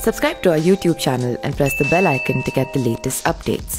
Subscribe to our YouTube channel and press the bell icon to get the latest updates.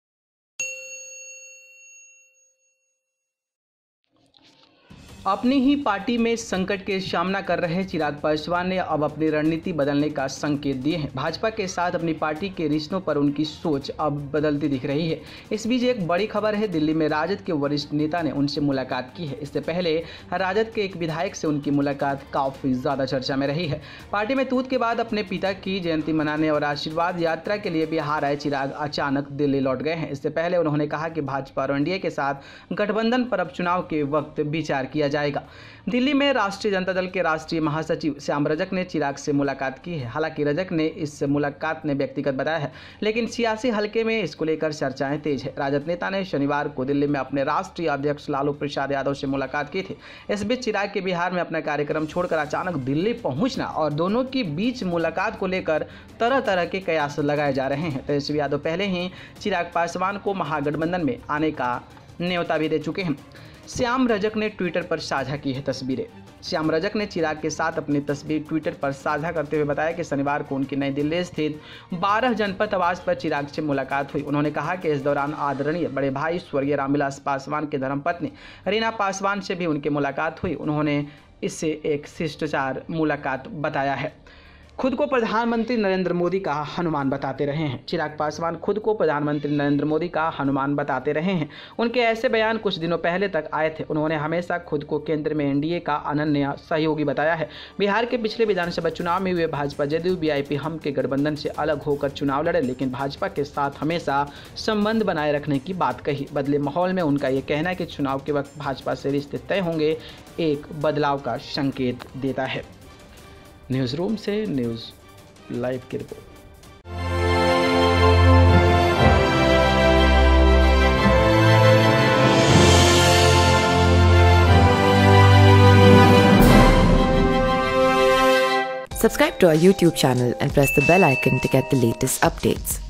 अपनी ही party में संकट के सामना कर रहे चिराग पासवान ने अब अपनी रणनीति बदलने का संकेत दिए हैं। भाजपा के साथ अपनी पार्टी के रिश्तों पर उनकी सोच अब बदलती दिख रही है। इस बीच एक बड़ी खबर है, दिल्ली में राजद के वरिष्ठ नेता ने उनसे मुलाकात की है। इससे पहले राजद के एक विधायक से उनकी मुलाकात काफ़ी ज़्यादा चर्चा में रही है। पार्टी में तूत के बाद अपने पिता की जयंती मनाने और आशीर्वाद यात्रा के लिए बिहार आए चिराग अचानक दिल्ली लौट गए हैं। इससे पहले उन्होंने कहा कि भाजपा और एनडीए के साथ गठबंधन पर अब चुनाव के वक्त विचार किया जाएगा। दिल्ली में राष्ट्रीय जनता दल के राष्ट्रीय महासचिव श्याम रजक ने चिराग से मुलाकात की है। हालांकि रजक ने इस मुलाकात ने व्यक्तिगत बताया है, लेकिन सियासी हलके में इसको लेकर चर्चाएं तेज है। राजद नेता ने शनिवार को दिल्ली में अपने राष्ट्रीय अध्यक्ष लालू प्रसाद यादव से मुलाकात की थी। इस बीच चिराग के बिहार में अपना कार्यक्रम छोड़कर अचानक दिल्ली पहुंचना और दोनों के बीच मुलाकात को लेकर तरह तरह के कयास लगाए जा रहे हैं। तेजस्वी यादव पहले ही चिराग पासवान को महागठबंधन में आने का न्योता भी दे चुके हैं। श्याम रजक ने ट्विटर पर साझा की है तस्वीरें। श्याम रजक ने चिराग के साथ अपनी तस्वीर ट्विटर पर साझा करते हुए बताया कि शनिवार को उनकी नई दिल्ली स्थित 12 जनपद आवास पर चिराग से मुलाकात हुई। उन्होंने कहा कि इस दौरान आदरणीय बड़े भाई स्वर्गीय रामविलास पासवान के धर्मपत्नी रीना पासवान से भी उनकी मुलाकात हुई। उन्होंने इसे एक शिष्टाचार मुलाकात बताया है। खुद को प्रधानमंत्री नरेंद्र मोदी का हनुमान बताते रहे हैं। चिराग पासवान खुद को प्रधानमंत्री नरेंद्र मोदी का हनुमान बताते रहे हैं। उनके ऐसे बयान कुछ दिनों पहले तक आए थे। उन्होंने हमेशा खुद को केंद्र में एनडीए का अनन्य सहयोगी बताया है। बिहार के पिछले विधानसभा चुनाव में वे भाजपा जदयू वीआईपी हम के गठबंधन से अलग होकर चुनाव लड़े, लेकिन भाजपा के साथ हमेशा संबंध बनाए रखने की बात कही। बदले माहौल में उनका यह कहना है कि चुनाव के वक्त भाजपा से रिश्ते तय होंगे, एक बदलाव का संकेत देता है। न्यूज़ रूम से न्यूज़ लाइव की रिपोर्ट। Subscribe to our YouTube channel and press the bell icon to get the latest updates.